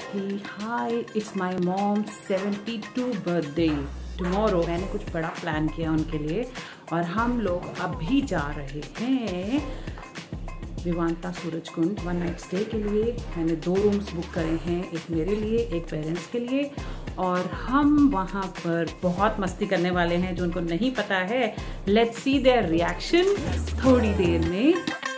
कि hi it's my mom's 72 birthday tomorrow. मैंने कुछ बड़ा प्लान किया उनके लिए और हम लोग अभी जा रहे हैं विवांता सूरजकुंड 1 नाइट स्टे के लिए। मैंने 2 रूम्स बुक करे हैं, एक मेरे लिए एक पेरेंट्स के लिए, और हम वहाँ पर बहुत मस्ती करने वाले हैं जो उनको नहीं पता है। लेट्स सी देयर रिएक्शन थोड़ी देर में।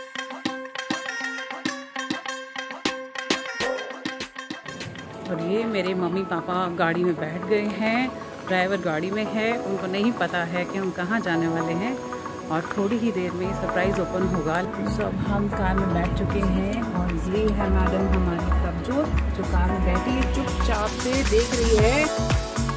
और ये मेरे मम्मी पापा गाड़ी में बैठ गए हैं, ड्राइवर गाड़ी में है, उनको नहीं पता है कि हम कहाँ जाने वाले हैं और थोड़ी ही देर में सरप्राइज ओपन होगा। सब हम कार में बैठ चुके हैं और ये है मैडम हमारी प्रभजोत जो कार में बैठी है, चुपचाप से देख रही है।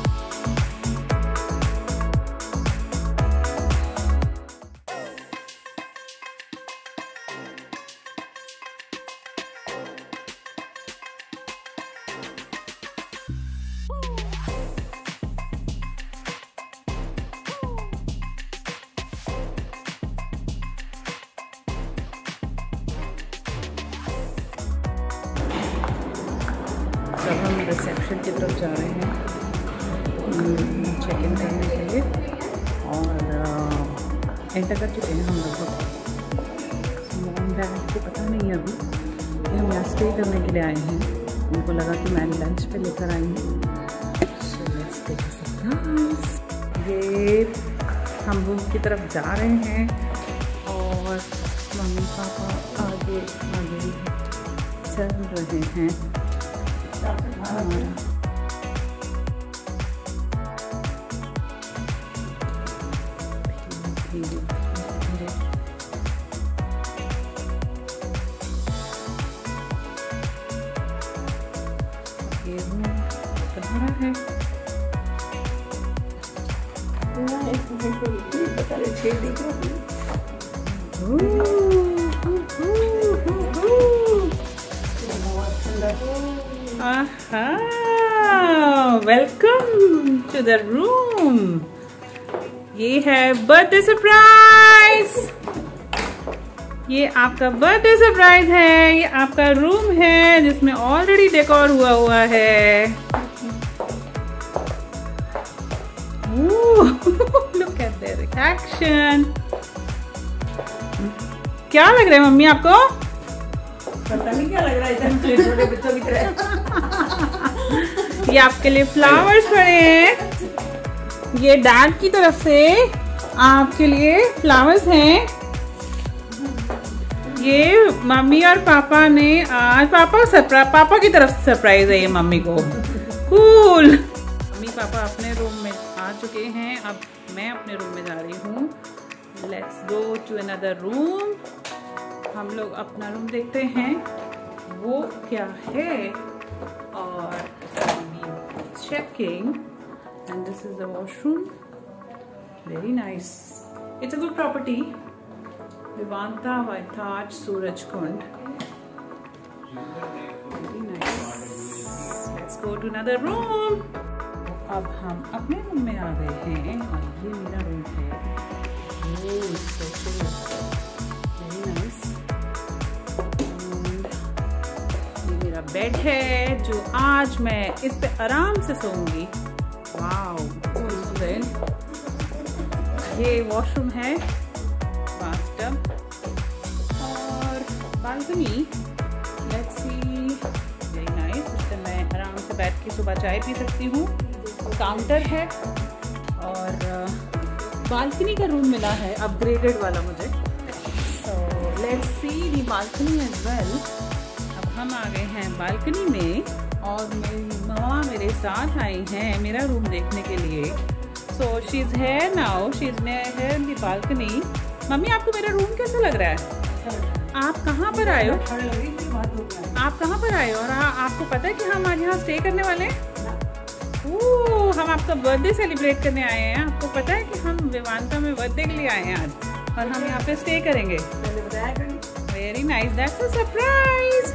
अब हम रिसेप्शन की तरफ जा रहे हैं चेक इन करने के लिए और एंटर कर चुके हैं हम लोग। मॉम डैड को पता नहीं अभी कि हम यहाँ स्टे करने के लिए आए हैं, उनको लगा कि मैं लंच पे लेकर आई हूँ। ये हम रूम की तरफ जा रहे हैं और मम्मी पापा आगे आगे चल रहे हैं। ये बना है वेलकम टू द रूम। ये है बर्थडे सरप्राइज, ये आपका बर्थडे सरप्राइज है। ये आपका रूम है जिसमें ऑलरेडी डेकोर हुआ है। Look at the reaction. क्या लग रहा है मम्मी आपको? पता नहीं क्या लग रहा है, छोटे बच्चों की तरह। ये आपके लिए फ्लावर्स पड़े हैं, ये डैड की तरफ से आपके लिए फ्लावर्स हैं। ये मम्मी और पापा ने आज पापा की तरफ से सरप्राइज है ये मम्मी को। कूल। मम्मी पापा अपने रूम में आ चुके हैं, अब मैं अपने रूम में जा रही हूँ। Let's go to another room. हम लोग अपना रूम देखते हैं वो क्या है और checking, and this is the washroom. Very nice. It's a good property. Vivanta Vaitaj Surajkund. Very nice. Let's go to another room. अब हम अपने रूम में आ गए हैं और ये मेरा रूम है। Oh, so cool. Very nice. Bed है जो आज मैं इस पे आराम से सोऊंगी। वाओ, ये वॉशरूम है, बाथटब और balcony. Let's see, very nice. इससे मैं आराम से बैठ के सुबह चाय पी सकती हूँ। काउंटर है और बालकनी का रूम मिला है अपग्रेडेड वाला मुझे। So let's see the balcony as well. हम आ गए हैं बालकनी में और मेरी मम्मा मेरे साथ आई हैं मेरा रूम देखने के लिए। So she is here now, she is here in the balcony. मम्मी आपको मेरा रूम कैसा लग रहा है? आप कहाँ पर आए हो? आप कहाँ पर आए हो और आपको पता है कि हम आज यहाँ स्टे करने वाले हैं? हम आपका बर्थडे सेलिब्रेट करने आए हैं। आपको पता है कि हम विवांता में बर्थडे के लिए आए हैं आज और हम यहाँ पे स्टे करेंगे। Very nice, that's a surprise.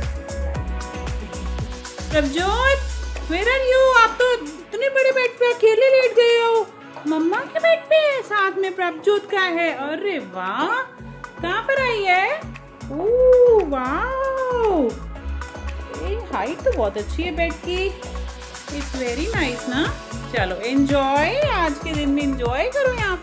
Prabhjot, where are you? आप तो इतने बड़े बेड पे अकेले लेट गए हो। मम्मा के बेड पे साथ में प्रभजोत का है। अरे वाह, कहाँ पर आई है? ओह वाह, हाइट तो बहुत अच्छी है बेड की। इट्स वेरी नाइस ना। चलो एंजॉय, आज के दिन में एंजॉय करो यहाँ।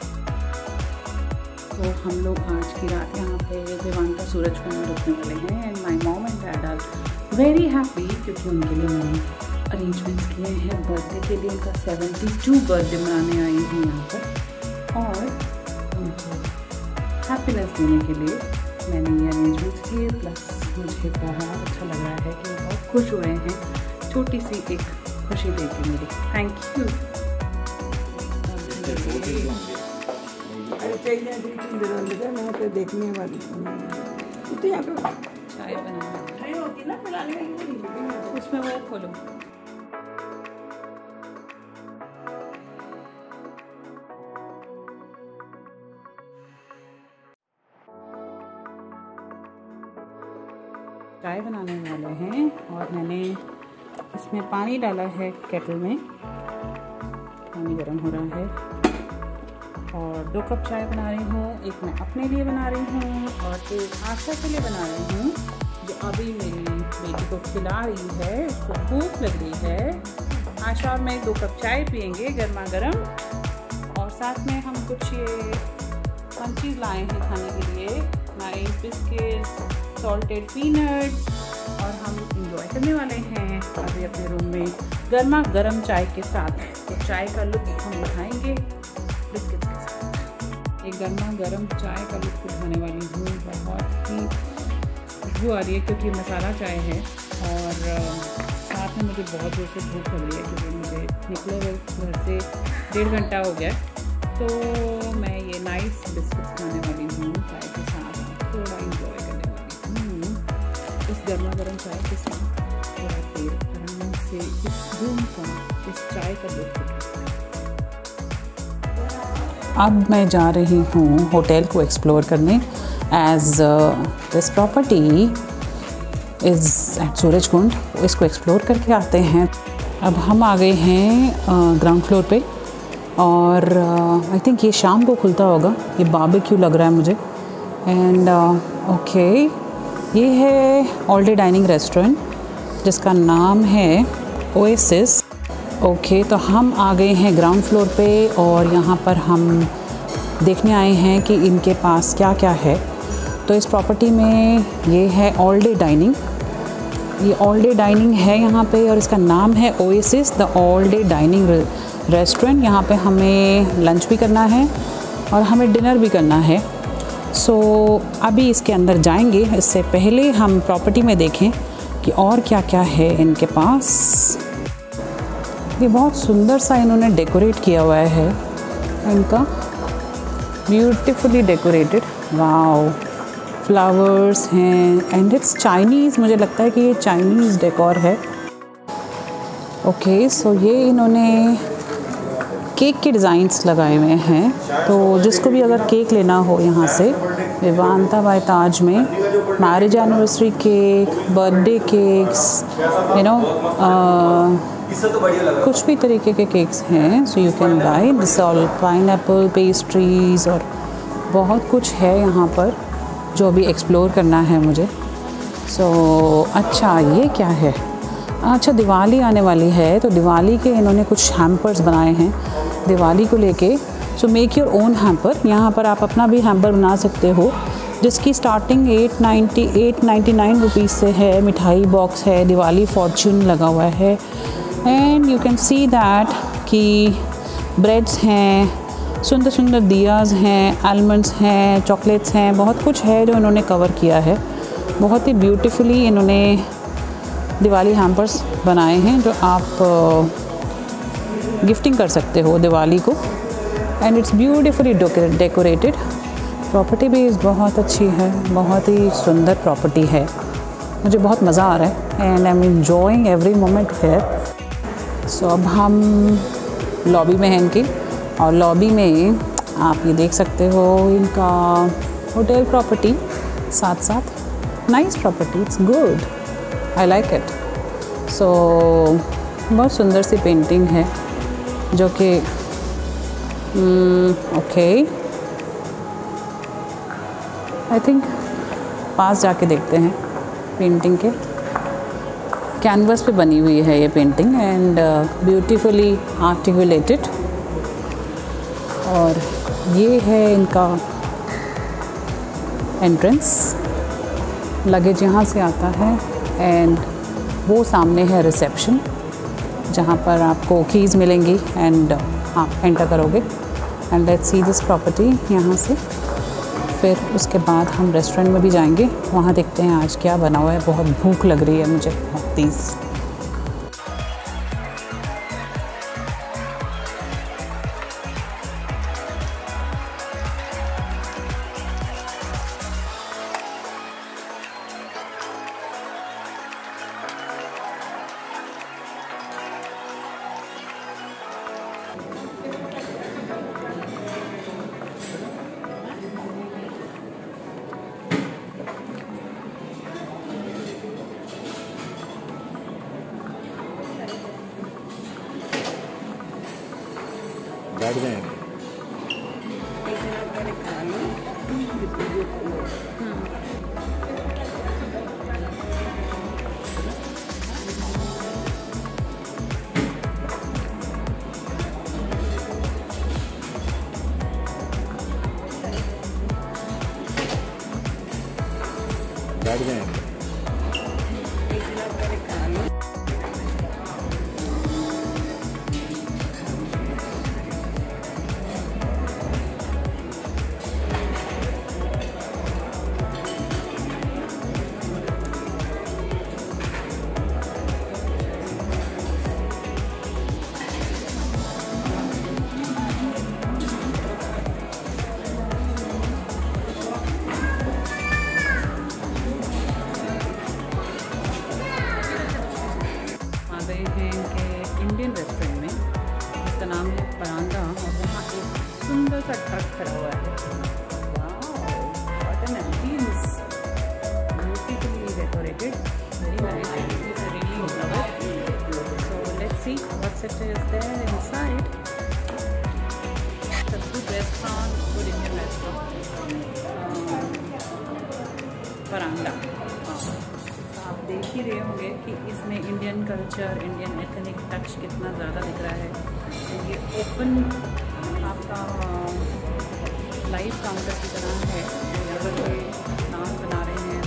तो हम लोग आज की रात यहाँ पे विवांता सूरजकुंड में रुकने वाले हैं। And my mom and dad are very happy क्योंकि उनके लिए मैंने अरेंजमेंट्स किए हैं बर्थडे के लिए। उनका 72 बर्थडे मनाने आई हूँ यहाँ पर, और उनको हैप्पीनेस देने के लिए मैंने ये अरेंजमेंट्स किए। प्लस मुझे बहुत अच्छा लग रहा है कि वो बहुत खुश हुए हैं छोटी सी एक खुशी दे के मुझे। Thank you. देखने वाली तो यहाँ पे चाय बनाना ट्रे होती है ना पिलाने वाली, उसमें वो खोलो। चाय बनाने वाले हैं और मैंने इसमें पानी डाला है केटल में। पानी गर्म हो रहा है और 2 कप चाय बना रही हूँ। एक मैं अपने लिए बना रही हूँ और एक आशा के लिए बना रही हूँ, जो अभी मेरी बेटी को खिला रही है। उसको भूख लग रही है। आशा और मैं 2 कप चाय पियेंगे गर्मा गर्म, और साथ में हम कुछ ये चीज़ लाए हैं खाने के लिए, नाइस बिस्किट्स, सॉल्टेड पीनट्स, और हम इंजॉय करने वाले हैं अभी अपने रूम में गर्मा गर्म चाय के साथ। तो चाय का लुत्फ हम उठाएंगे बिस्किट के साथ। एक गर्मा गर्म चाय का लुत्फ उठाने वाली हूँ। बहुत ही खुशबू आ रही है क्योंकि मसाला चाय है, और साथ में मुझे बहुत जोर से भूख लग रही है क्योंकि मुझे निकले हुए घर से 1.5 घंटा हो गया। तो मैं ये नाइस बिस्किट खाने वाली हूँ चाय के साथ, थोड़ा इंजॉय करने वाली हूँ इस गर्मा गर्म चाय के साथ। थोड़ा देर आराम से इस रूम का, इस चाय का लुत्फ। अब मैं जा रही हूँ होटल को एक्सप्लोर करने, as this property is at Surajkund. इसको एक्सप्लोर करके आते हैं। अब हम आ गए हैं ग्राउंड फ्लोर पे, और आई थिंक ये शाम को खुलता होगा। ये बारबेक्यू लग रहा है मुझे। एंड ओके, ये है ऑल डे डाइनिंग रेस्टोरेंट जिसका नाम है ओएसिस। ओके, तो हम आ गए हैं ग्राउंड फ्लोर पे, और यहाँ पर हम देखने आए हैं कि इनके पास क्या क्या है। तो इस प्रॉपर्टी में ये है ऑल डे डाइनिंग। ये ऑल डे डाइनिंग है यहाँ पे, और इसका नाम है Oasis the all day dining restaurant. यहाँ पे हमें लंच भी करना है और हमें डिनर भी करना है। सो अभी इसके अंदर जाएंगे। इससे पहले हम प्रॉपर्टी में देखें कि और क्या क्या है इनके पास। ये बहुत सुंदर सा इन्होंने डेकोरेट किया हुआ है, इनका ब्यूटीफुली डेकोरेटेड। वाओ, फ्लावर्स हैं एंड इट्स चाइनीज़। मुझे लगता है कि ये चाइनीज़ डेकोर है। ओके, सो ये इन्होंने केक के डिज़ाइंस लगाए हुए हैं। तो जिसको भी अगर केक लेना हो यहाँ से विवांता बाय ताज में, marriage anniversary cake, birthday cakes, you know कुछ भी तरीके के केक्स हैं। So you can buy this all, pineapple pastries, और बहुत कुछ है यहाँ पर जो अभी एक्सप्लोर करना है मुझे। सो अच्छा, ये क्या है? अच्छा, दिवाली आने वाली है, तो दिवाली के इन्होंने कुछ हैम्पर्स बनाए हैं दिवाली को लेके। So make your own hamper. यहाँ पर आप अपना भी हैम्पर बना सकते हो, जिसकी स्टार्टिंग 899 रुपीज़ से है। मिठाई बॉक्स है, दिवाली फॉर्च्यून लगा हुआ है, and you can see that कि ब्रेड्स हैं, सुंदर सुंदर दियाज़ हैं, आलमंड्स हैं, चॉकलेट्स हैं, बहुत कुछ है जो इन्होंने कवर किया है। बहुत ही ब्यूटीफुली इन्होंने दिवाली हैम्पर्स बनाए हैं जो आप गिफ्टिंग कर सकते हो दिवाली को, and it's beautifully decorated. Property भी बहुत अच्छी है, बहुत ही सुंदर प्रॉपर्टी है। मुझे बहुत मज़ा आ रहा है and I am enjoying every moment here. So अब हम लॉबी में हैं इनकी, और लॉबी में आप ये देख सकते हो इनका होटल प्रॉपर्टी, साथ साथ nice property, it's good, I like it. So बहुत सुंदर सी पेंटिंग है जो कि ओके, आई थिंक पास जाके देखते हैं पेंटिंग के। कैनवस पे बनी हुई है ये पेंटिंग एंड ब्यूटीफुली आर्टिकुलेटेड। और ये है इनका एंट्रेंस, लगेज यहाँ से आता है एंड वो सामने है रिसेप्शन जहाँ पर आपको कीज़ मिलेंगी एंड आप एंटर करोगे। And let's see this property यहाँ से। फिर उसके बाद हम रेस्टोरेंट में भी जाएंगे, वहाँ देखते हैं आज क्या बना हुआ है। बहुत भूख लग रही है मुझे, बहुत तेज़। बैठ जाएंगे। बैठ जाएंगे। इंडियन रेस्टोरेंट में, इसका नाम है परांदा, और यहाँ एक सुंदर सा ट्रक खड़ा हुआ है। What an ambience, beautifully decorated, very nice, really love it. So let's see what's it is there inside. It's a good restaurant, good Indian restaurant, Paranda. आप देख ही रहे होंगे कि इसमें Indian culture, Indian ethnic touch कितना ज़्यादा दिख रहा है। ये ओपन आपका लाइव काउंटर की तरह है। यहाँ पर कोई नान बना रहे हैं,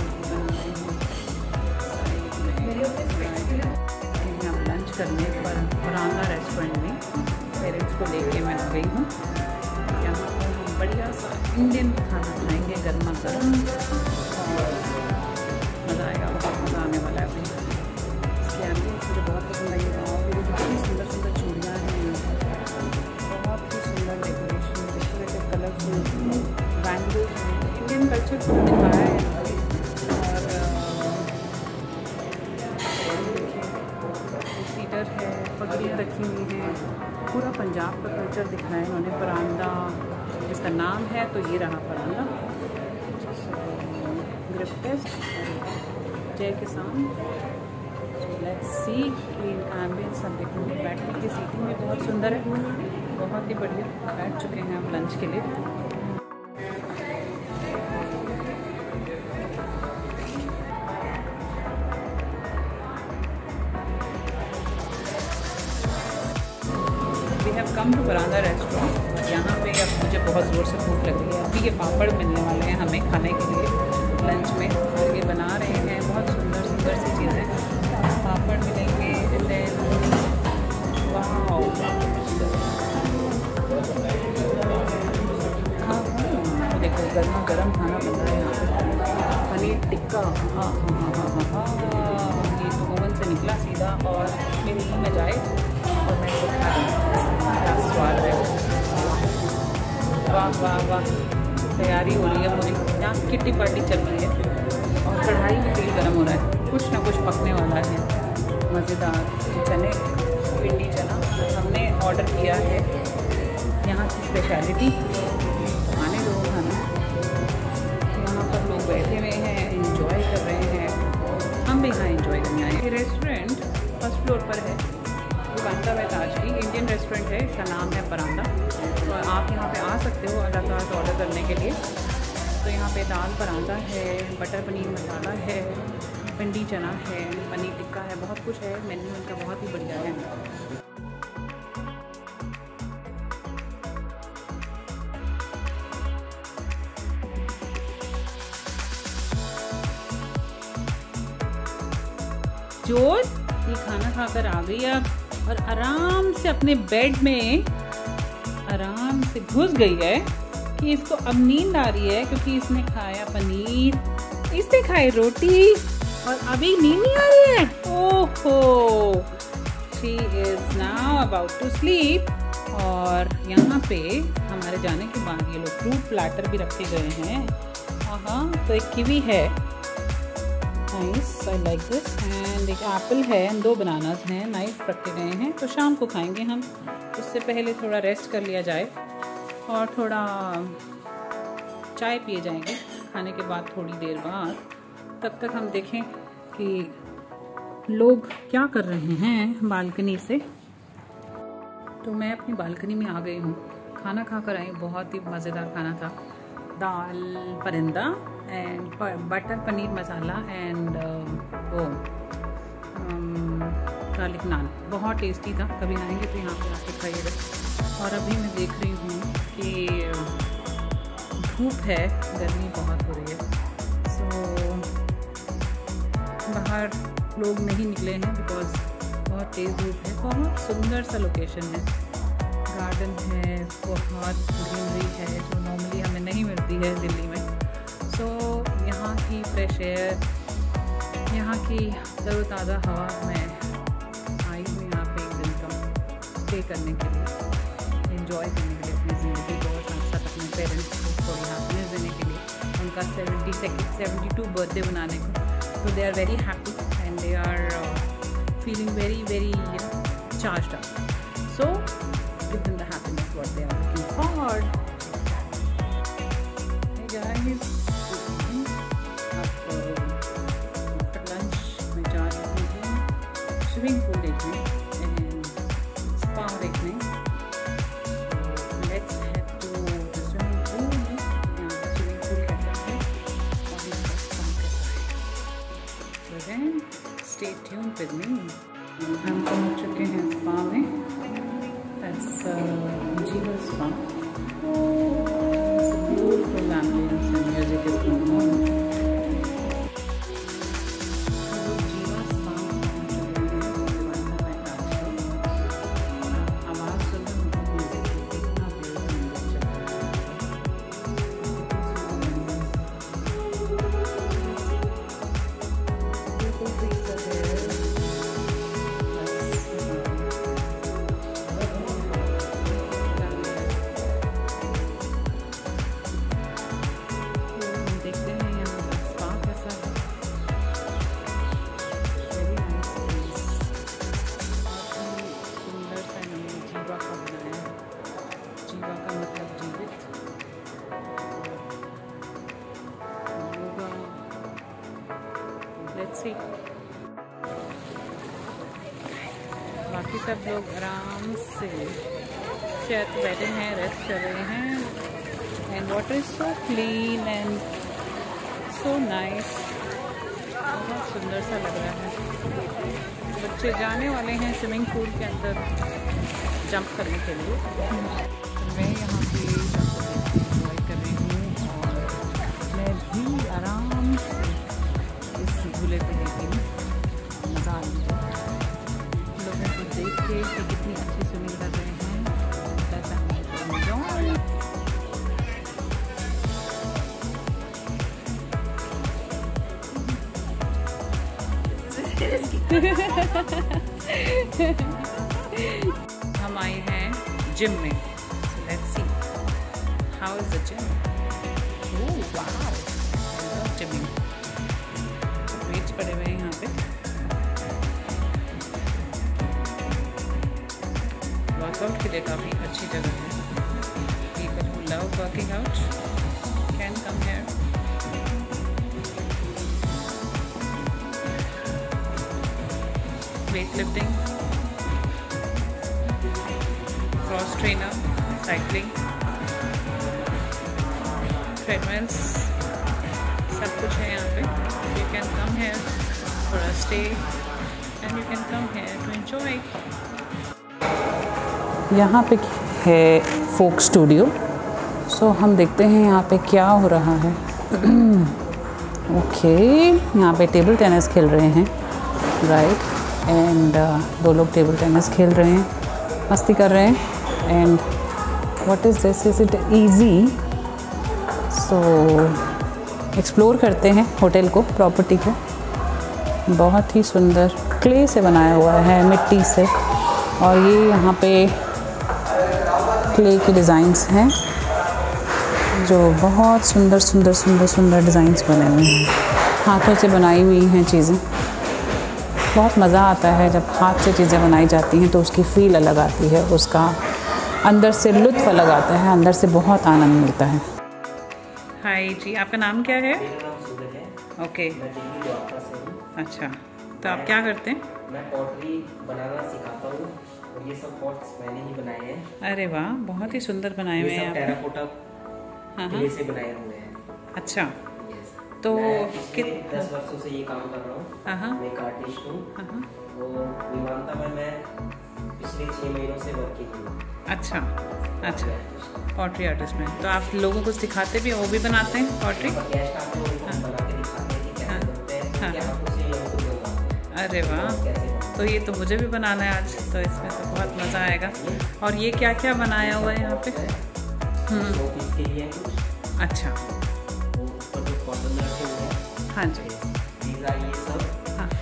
हम लंच करने पर परांदा रेस्टोरेंट में पेरेंट्स को लेके मैं आ गई हूँ। यहाँ पर हम बढ़िया सा इंडियन खाना खाएंगे, गर्मा गर्म, मज़ा आएगा, बहुत मज़ा आने वाला है। अभी इसके एम्बियंस मुझे बहुत पसंद आई। और मेरी कितनी सुंदर सुंदर चूड़ियाँ हैं, बहुत ही सुंदर डेकोरेशन, डेकोरेटिव कलरफुल बैंगल्स हैं, इंडियन कल्चर को दिखाया है। और सीटर है, पगड़ियाँ रखी हुई हैं, पूरा पंजाब का कल्चर दिखाया है इन्होंने। परांदा इसका नाम है, तो ये रहा परांदा। ग्रिप टेस्ट जय किसान। लेट्स सी कि इनका एम्बियंस हम देखेंगे। बैठने की सीटिंग भी बहुत सुंदर है, बहुत ही बढ़िया। बैठ चुके हैं हम लंच के लिए। We have come to Paranda restaurant और यहाँ पे अब मुझे बहुत ज़ोर से भूख लग रही है। अभी ये पापड़ मिलने वाले हैं हमें खाने के लिए लंच में, और ये बना रहे हैं बहुत सुंदर सुंदर सी चीज़ें। पापड़ मिलेंगे, देखो गर्मा गर्म खाना बन रहा है यहाँ पे। पनीर टिक्का, हाँ हाँ हाँ हाँ हाँ, ये तो ओवन से निकला सीधा और मेरे मुँह में जाए और मैं इसको खा लूँ। क्या स्वाद है, वाह वाह वाह। तैयारी हो रही है पूरी, यहाँ किट्टी पार्टी चल रही है और कढ़ाई में तेल गर्म हो रहा है, कुछ ना कुछ पकने वाला है मज़ेदार। चने, भिंडी चना हमने ऑर्डर किया है, यहाँ की स्पेशलिटी। आने दो खाना। यहाँ पर लोग बैठे हुए हैं, एंजॉय कर रहे हैं, हम भी यहाँ एंजॉय करने आए। ये रेस्टोरेंट फर्स्ट फ्लोर पर है, परांदा में ताज की इंडियन रेस्टोरेंट है, इसका नाम है परांदा। तो आप यहाँ पे आ सकते हो अलाकात ऑर्डर करने के लिए। तो यहाँ पे दाल पराठा है, बटर पनीर मसाला है, भिंडी चना है, पनीर टिक्का है, बहुत कुछ है। मेन्यू इनका बहुत ही बढ़िया है। जोत ये खाना खाकर आ गई अब और आराम से अपने बेड में आराम से घुस गई है कि इसको अब नींद आ रही है, क्योंकि इसने खाया पनीर, इसने खाई रोटी और अभी नींद नहीं आ रही है। ओहो, she is now about to sleep. और यहाँ पे हमारे जाने के बाद ये लोग फ्रूट प्लेटर भी रखे गए हैं। हाँ, तो एक कीवी है, nice, I like this, and एक एप्पल है, 2 बनानास हैं, नाइस रखे गए हैं। तो शाम को खाएंगे हम, उससे पहले थोड़ा रेस्ट कर लिया जाए और थोड़ा चाय पिए जाएंगे खाने के बाद थोड़ी देर बाद। तब तक हम देखें कि लोग क्या कर रहे हैं बालकनी से। तो मैं अपनी बालकनी में आ गई हूँ, खाना खा कर आई, बहुत ही मज़ेदार खाना था। दाल परिंदा and butter paneer masala and वो गार्लिक नान, बहुत टेस्टी था। कभी आएंगे तो यहाँ पे आके खाइएगा। और अभी मैं देख रही हूँ कि धूप है, गर्मी बहुत हो रही है, सो बाहर लोग नहीं निकले हैं बिकॉज बहुत तेज़ धूप है। बहुत सुंदर सा लोकेशन है, गार्डन है, बहुत ग्रीनरी है जो नॉर्मली हमें नहीं मिलती है दिल्ली में। सो यहाँ की फ्रेश एयर, यहाँ की तरोताज़ा हवा में आई हूँ यहाँ पे एक दिन का स्टे करने के लिए, एंजॉय करने के लिए अपनी ज़िंदगी को, और साथ साथ अपने पेरेंट्स को थोड़ी हैप्पीनेस देने के लिए, उनका 72 बर्थडे मनाने को। तो they are very happy and they are feeling very charged up. So give them the happiness what they are looking for. Hey guys, after lunch मैं जा रही हूँ स्विमिंग पूल देखने and spa देखने। Let's head to the swimming pool। यहाँ का swimming pool कैसा है और इसका spa कैसा है। So then stay tuned with me। हम पहुँच चुके हैं spa में। That's Jiva Spa. It's a beautiful ambience and music is going on. Jiva Spa आवाज़ सुन म्यूजिक कितना बाकी सब लोग आराम से चेयर पे बैठे हैं, रेस्ट कर रहे हैं। And water is so clean and so nice, बहुत सुंदर सा लग रहा है। बच्चे जाने वाले हैं स्विमिंग पूल के अंदर जंप करने के लिए। मैं यहाँ पे एंजॉय कर रही हूँ और मैं भी आराम से इस झूले पे लेती हूँ, मज़ा आ रहा है। लोगों को देख के कि कितनी अच्छी स्विमिंग कर रहे हैं, हम आए हैं जिम में। Let's see how is the gym. Oh wow, I love gymming. Weights पड़े हुए हैं यहाँ पे। वर्कआउट के लिए काफ़ी अच्छी जगह है। People who love working out can come here. Weightlifting, cross trainer, cycling, treadmills, सब कुछ है यहाँ पे. You can come here for a stay and you can come here to enjoy. यहाँ पे है फोक स्टूडियो. सो हम देखते हैं यहाँ पे क्या हो रहा है. ओके, यहाँ पे टेबल टेनिस खेल रहे हैं, राइट. एंड 2 लोग टेबल टेनिस खेल रहे हैं, मस्ती कर रहे हैं. And what is this, is it easy? So explore करते हैं होटल को, प्रॉपर्टी को. बहुत ही सुंदर क्ले से बनाया हुआ है, मिट्टी से. और ये यहाँ पे क्ले के डिज़ाइंस हैं जो बहुत सुंदर सुंदर सुंदर सुंदर डिज़ाइंस बने हुए हैं. हाथों से बनाई हुई हैं चीज़ें. बहुत मज़ा आता है जब हाथ से चीज़ें बनाई जाती हैं, तो उसकी फ़ील अलग आती है, उसका अंदर से लुत्फ़ अलग आता है, अंदर से बहुत आनंद मिलता है. हाय जी, आपका नाम क्या है? ओके. अच्छा, तो आप क्या करते हैं? मैं पॉटरी बनाना सिखाता हूँ और ये सब पॉट्स मैंने ही बनाए हैं. अरे वाह, बहुत ही सुंदर बनाए हुए हैं. टेराकोटा क्ले से बनाए हुए हैं. अच्छा, तो पिछले 10 वर्षों से ये काम कर रहा हूँ. मैं एक आर्टिस्ट हूँ. तो विमानता में मैं पिछले 6 महीनों से वर्किंग हूँ. अच्छा अच्छा, पॉटरी आर्टिस्ट में. तो आप लोगों को सिखाते भी, वो भी बनाते हैं पॉटरी? गेस्ट आते हैं, उनको बना के दिखाते हैं कि कैसे बनते हैं. तो यहाँ कुछ नहीं है, कुछ नहीं. अरे वाह, तो ये तो मुझे भी बनाना है आज, तो इसमें तो बहुत मज़ा आएगा. और ये क्या क्या बनाया हुआ है यहाँ पे? के लिए अच्छा, वो ऊपर जो कॉटन रखे हुए हैं. हाँ जी. ये सब हाँ,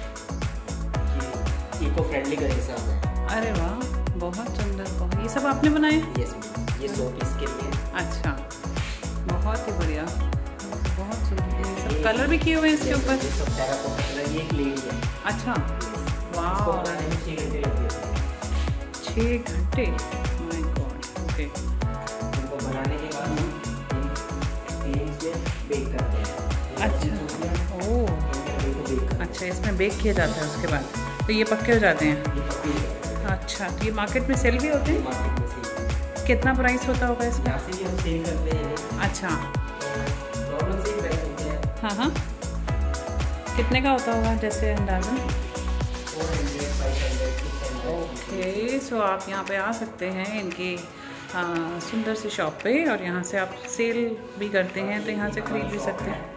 इको फ्रेंडली का हिसाब है. अरे वाह, बहुत सुंदर. बहुत, ये सब आपने बनाए? यस, ये 100 पीस के लिए. अच्छा, बहुत ही बढ़िया, बहुत सुंदर. ये सब कलर भी किए हुए हैं इसके ऊपर? ये सब टेराकोटा कलर. ये एक लेडी है. अच्छा, वाह. इसको बनाने में 6 घंटे लगते हैं. 6 घंटे? My god. ओके. इनको बनाने के बाद हम तेल में बेक करते हैं. अच्छा, ओह, अच्छा, इसमें बेक किया जाता है उसके बाद, तो ये पक्के हो जाते हैं. ये पक्के हो जाते हैं. अच्छा, तो ये मार्केट में सेल भी होते हैं? मार्केट में सेल. कितना प्राइस होता होगा इसका? यहाँ से भी हम सेल करते हैं. अच्छा, नॉर्मल से प्राइस होते हैं. हाँ हाँ. कितने का होता होगा जैसे अंदाज़न? 400, 500, 600. ओके. सो आप यहाँ पे आ सकते हैं इनकी सुंदर सी शॉप पे, और यहाँ से आप सेल भी करते हैं, तो यहाँ से खरीद भी सकते हैं.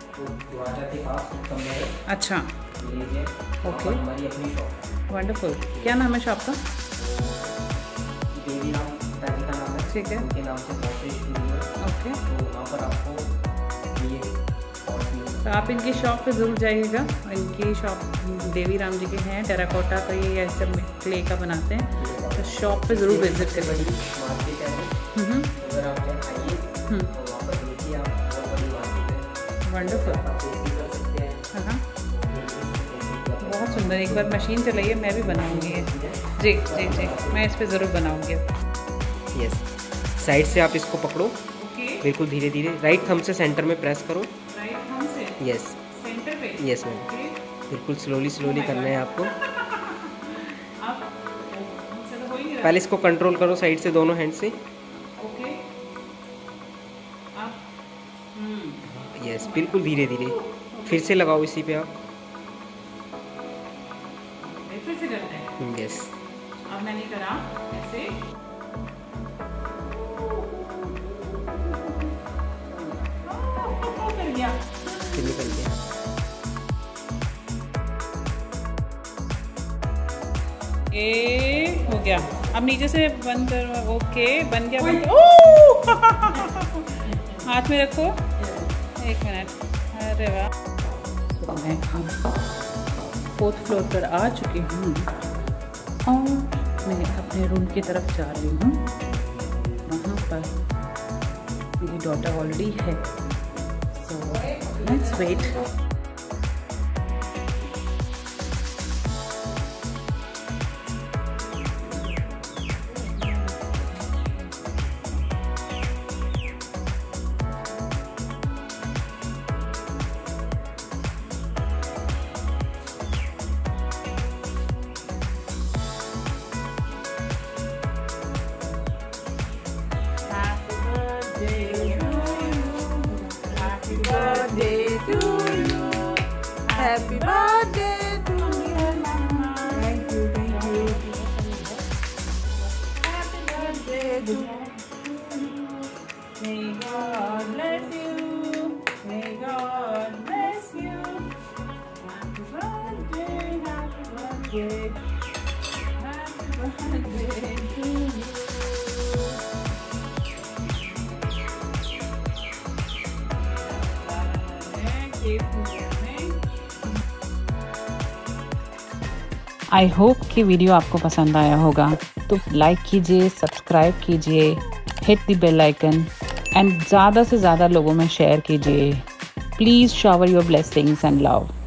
अच्छा, ओके, हमारी अपनी शॉप. वंडरफुल. क्या नाम है शॉप का? देवी राम पिताजी का नाम है. ठीक है. उनके नाम से पॉटरी स्टूडियो है. ओके. तो वहाँ पर आपको ये तो आप इनकी शॉप पे ज़रूर जाइएगा. इनकी शॉप देवी राम जी के हैं, टेराकोटा का ये ऐसे क्ले का बनाते हैं, तो शॉप पे ज़रूर विजिट करिए. मार्केट है. अगर आप आइए तो वहाँ पर देखिए, आप बहुत बड़ी मार्केट है. वंडरफुल. आप सेल भी कर सकते हैं. हाँ, बहुत सुंदर. एक बार मशीन चलाइए, मैं भी बनाऊंगी ये. जी जी जी, मैं इस पर ज़रूर बनाऊंगी. यस. साइड से आप इसको पकड़ो, ओके. बिल्कुल धीरे धीरे. राइट थंब से सेंटर में प्रेस करो. राइट हैंड से यस. सेंटर पे? Yes ma'am. ओके. बिल्कुल स्लोली स्लोली करना है आपको. आप मुझसे तो हो ही नहीं रहा. पहले इसको कंट्रोल करो साइड से, दोनों हैंड से. ओके. आप यस, बिल्कुल धीरे धीरे. फिर से लगाओ इसी पे आप. फिर से करते हैं. यस. अब मैंने करा ऐसे. कर गया. फिर निकल गया. ए हो गया. अब नीचे से बंद करो. ओके, बन गया. बन गया. ओह! हाथ में रखो. 1 मिनट. अरे वाह. तो मैं अब 4th फ्लोर पर आ चुकी हूँ और मैं अपने रूम की तरफ जा रही हूँ. वहाँ पर मेरी डॉटर ऑलरेडी है, so let's wait. Happy birthday to you. Happy birthday to you, Mama. Thank you, thank you. Happy birthday to you. May God bless you. May God bless you. Happy birthday, happy birthday. Happy birthday to you. I hope कि video आपको पसंद आया होगा, तो like कीजिए, subscribe कीजिए, hit the bell icon and ज़्यादा से ज़्यादा लोगों में शेयर कीजिए. Please shower your blessings and love.